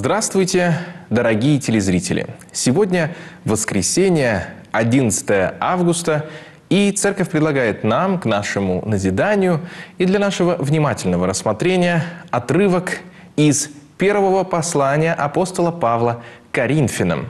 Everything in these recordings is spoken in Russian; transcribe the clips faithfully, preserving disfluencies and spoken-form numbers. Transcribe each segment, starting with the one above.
Здравствуйте, дорогие телезрители! Сегодня воскресенье, одиннадцатое августа, и Церковь предлагает нам, к нашему назиданию и для нашего внимательного рассмотрения отрывок из первого послания апостола Павла к Коринфянам.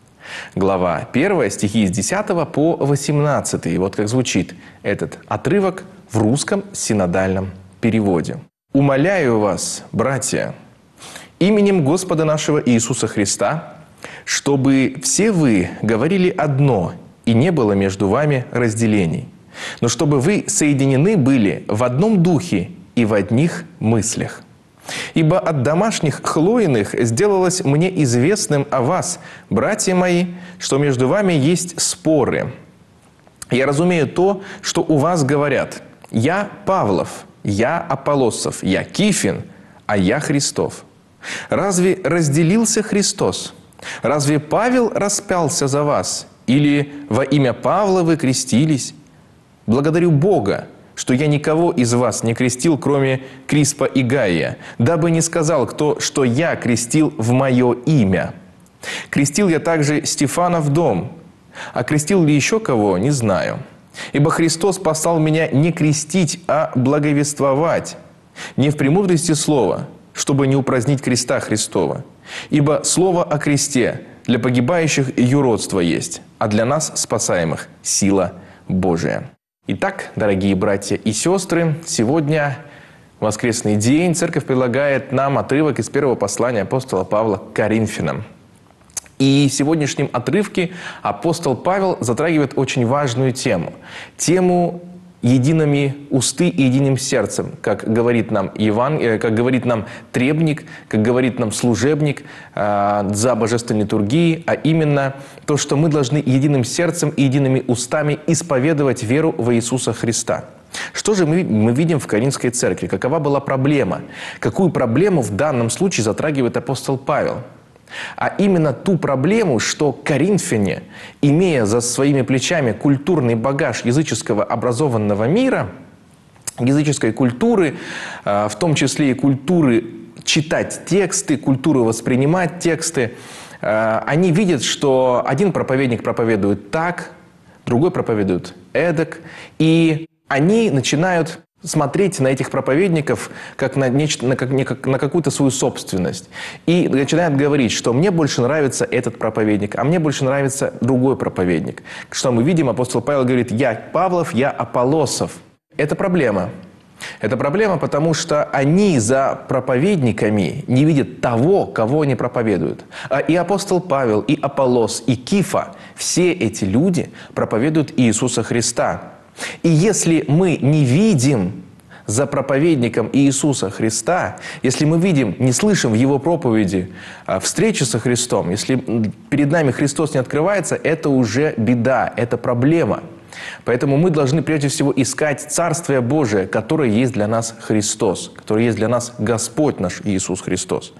Глава первая, стихи с десятого по восемнадцатый. И вот как звучит этот отрывок в русском синодальном переводе. «Умоляю вас, братья, именем Господа нашего Иисуса Христа, чтобы все вы говорили одно, и не было между вами разделений, но чтобы вы соединены были в одном духе и в одних мыслях. Ибо от домашних Хлоиных сделалось мне известным о вас, братья мои, что между вами есть споры. Я разумею то, что у вас говорят: я Павлов, я Аполлосов, я Кифин, а я Христов. Разве разделился Христос? Разве Павел распялся за вас? Или во имя Павла вы крестились? Благодарю Бога, что я никого из вас не крестил, кроме Криспа и Гая, дабы не сказал кто, что я крестил в мое имя. Крестил я также Стефана в дом, а крестил ли еще кого, не знаю. Ибо Христос послал меня не крестить, а благовествовать, не в премудрости слова, чтобы не упразднить креста Христова. Ибо слово о кресте для погибающих юродство есть, а для нас, спасаемых, сила Божия». Итак, дорогие братья и сестры, сегодня воскресный день. Церковь предлагает нам отрывок из первого послания апостола Павла к Коринфянам. И в сегодняшнем отрывке апостол Павел затрагивает очень важную тему. Тему едиными усты и единым сердцем, как говорит нам Еван, как говорит нам требник, как говорит нам служебник э, за божественной литургией, а именно то, что мы должны единым сердцем и едиными устами исповедовать веру во Иисуса Христа. Что же мы, мы видим в Коринфской церкви? Какова была проблема? Какую проблему в данном случае затрагивает апостол Павел? А именно ту проблему, что коринфяне, имея за своими плечами культурный багаж языческого образованного мира, языческой культуры, в том числе и культуры читать тексты, культуры воспринимать тексты, они видят, что один проповедник проповедует так, другой проповедует эдак, и они начинают смотреть на этих проповедников как на, нечто, на, как, как, на какую-то свою собственность. И начинают говорить, что мне больше нравится этот проповедник, а мне больше нравится другой проповедник. Что мы видим, апостол Павел говорит: я Павлов, я Аполлосов. Это проблема. Это проблема, потому что они за проповедниками не видят того, кого они проповедуют. И апостол Павел, и Аполлос, и Кифа, все эти люди проповедуют Иисуса Христа. И если мы не видим за проповедником Иисуса Христа, если мы видим, не слышим в Его проповеди встречи со Христом, если перед нами Христос не открывается, это уже беда, это проблема. Поэтому мы должны прежде всего искать Царствие Божие, которое есть для нас Христос, которое есть для нас Господь наш Иисус Христос.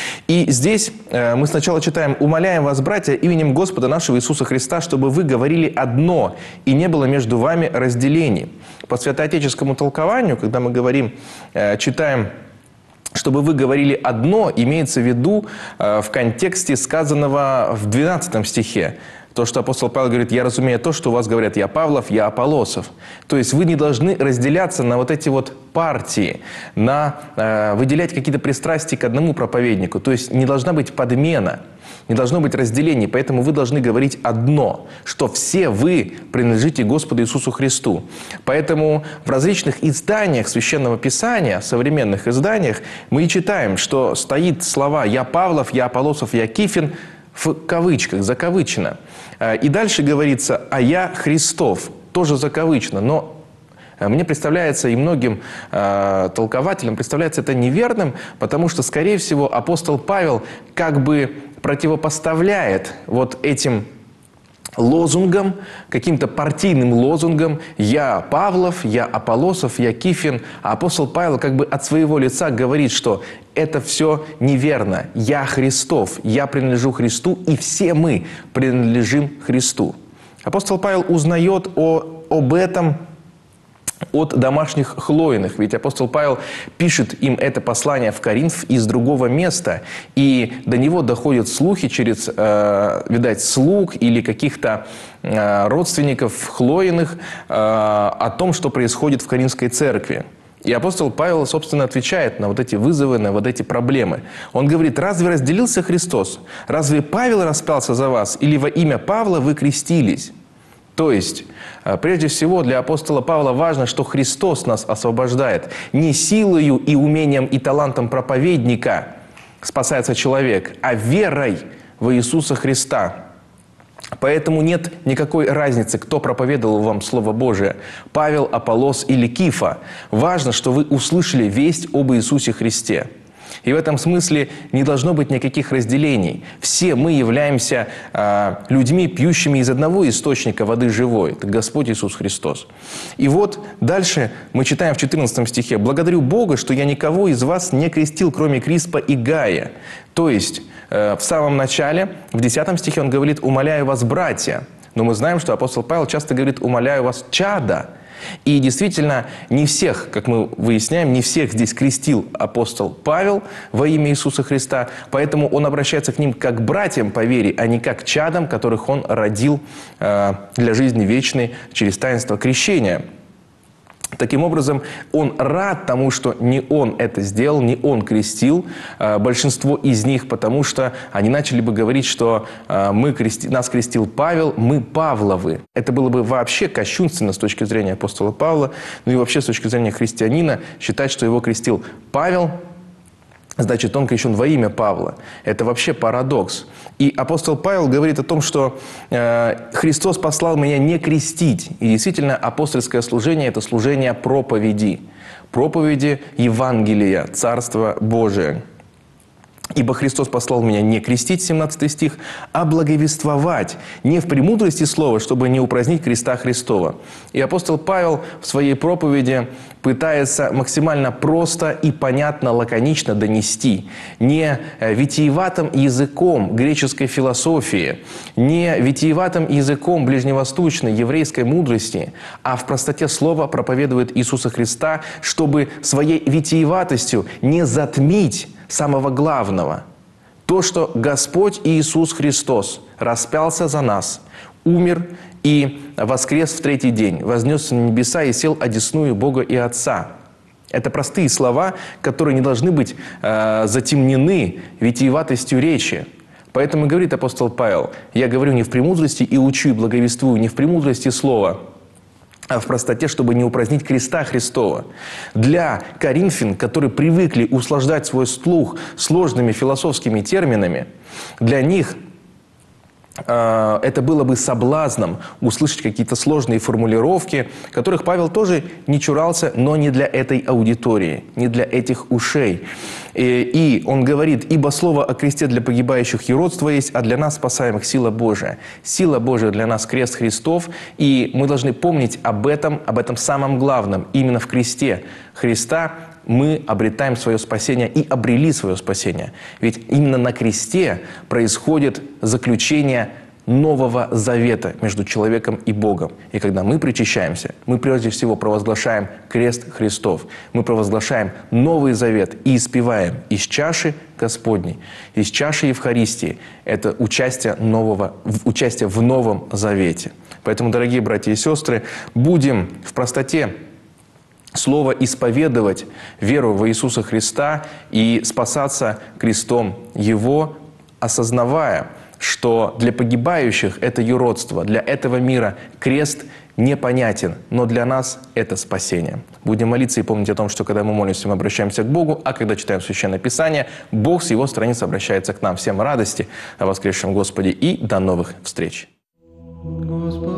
И здесь э, мы сначала читаем: «Умоляем вас, братья, именем Господа нашего Иисуса Христа, чтобы вы говорили одно, и не было между вами разделений». По святоотеческому толкованию, когда мы говорим, э, читаем, чтобы вы говорили одно, имеется в виду э, в контексте сказанного в двенадцатом стихе. То, что апостол Павел говорит: я разумею то, что у вас говорят: я Павлов, я Аполлосов. То есть вы не должны разделяться на вот эти вот партии, на э, выделять какие-то пристрастия к одному проповеднику. То есть не должна быть подмена, не должно быть разделений. Поэтому вы должны говорить одно, что все вы принадлежите Господу Иисусу Христу. Поэтому в различных изданиях Священного Писания, современных изданиях, мы и читаем, что стоит слова «я Павлов, я Аполлосов, я Кифин» в кавычках, закавычено. И дальше говорится: «а я Христов», тоже закавычено. Но мне представляется, и многим э, толкователям представляется это неверным, потому что, скорее всего, апостол Павел как бы противопоставляет вот этим лозунгом, каким-то партийным лозунгом «я Павлов, я Аполлосов, я Кифин». А апостол Павел как бы от своего лица говорит, что это все неверно. Я Христов, я принадлежу Христу, и все мы принадлежим Христу. Апостол Павел узнает о, об этом от домашних Хлоиных. Ведь апостол Павел пишет им это послание в Коринф из другого места, и до него доходят слухи через, э, видать, слуг или каких-то э, родственников Хлоиных э, о том, что происходит в Коринфской церкви. И апостол Павел, собственно, отвечает на вот эти вызовы, на вот эти проблемы. Он говорит: разве разделился Христос? Разве Павел распялся за вас? Или во имя Павла вы крестились? То есть, прежде всего, для апостола Павла важно, что Христос нас освобождает. Не силою и умением и талантом проповедника спасается человек, а верой во Иисуса Христа. Поэтому нет никакой разницы, кто проповедовал вам Слово Божие – Павел, Аполлос или Кифа. Важно, что вы услышали весть об Иисусе Христе. И в этом смысле не должно быть никаких разделений. Все мы являемся э, людьми, пьющими из одного источника воды живой. Это Господь Иисус Христос. И вот дальше мы читаем в четырнадцатом стихе: «Благодарю Бога, что я никого из вас не крестил, кроме Криспа и Гая». То есть э, в самом начале, в десятом стихе он говорит: «Умоляю вас, братья». Но мы знаем, что апостол Павел часто говорит: «Умоляю вас, чада». И действительно, не всех, как мы выясняем, не всех здесь крестил апостол Павел во имя Иисуса Христа, поэтому он обращается к ним как к братьям по вере, а не как к чадам, которых он родил э, для жизни вечной через таинство крещения. Таким образом, он рад тому, что не он это сделал, не он крестил э, большинство из них, потому что они начали бы говорить, что э, мы крести... нас крестил Павел, мы Павловы. Это было бы вообще кощунственно с точки зрения апостола Павла, ну и вообще с точки зрения христианина считать, что его крестил Павел, значит, он крещен во имя Павла. Это вообще парадокс. И апостол Павел говорит о том, что э, Христос послал меня не крестить. И действительно, апостольское служение – это служение проповеди. Проповеди Евангелия, Царства Божия. «Ибо Христос послал меня не крестить», семнадцатый стих, «а благовествовать, не в премудрости слова, чтобы не упразднить креста Христова». И апостол Павел в своей проповеди пытается максимально просто и понятно, лаконично донести. Не витиеватым языком греческой философии, не витиеватым языком ближневосточной еврейской мудрости, а в простоте слова проповедует Иисуса Христа, чтобы своей витиеватостью не затмить самого главного. То, что Господь Иисус Христос распялся за нас, умер и воскрес в третий день, вознесся на небеса и сел одесную Бога и Отца. Это простые слова, которые не должны быть э, затемнены витиеватостью речи. Поэтому говорит апостол Павел: «Я говорю не в премудрости и учу и благовествую, не в премудрости слова, а в простоте, чтобы не упразднить креста Христова». Для коринфян, которые привыкли услаждать свой слух сложными философскими терминами, для них э, это было бы соблазном услышать какие-то сложные формулировки, которых Павел тоже не чурался, но не для этой аудитории, не для этих ушей. И, и он говорит: «Ибо слово о кресте для погибающих юродство есть, а для нас, спасаемых, сила Божия». Сила Божия для нас – крест Христов, и мы должны помнить об этом, об этом самом главном. Именно в кресте Христа мы обретаем свое спасение и обрели свое спасение. Ведь именно на кресте происходит заключение Нового Завета между человеком и Богом. И когда мы причащаемся, мы прежде всего провозглашаем крест Христов. Мы провозглашаем Новый Завет и испеваем из чаши Господней, из чаши Евхаристии. Это участие, нового, участие в Новом Завете. Поэтому, дорогие братья и сестры, будем в простоте слова исповедовать веру в Иисуса Христа и спасаться крестом Его, осознавая, что для погибающих это юродство, для этого мира крест непонятен, но для нас это спасение. Будем молиться и помнить о том, что когда мы молимся, мы обращаемся к Богу, а когда читаем Священное Писание, Бог с Его страниц обращается к нам. Всем радости о воскресшем Господе и до новых встреч! Господи.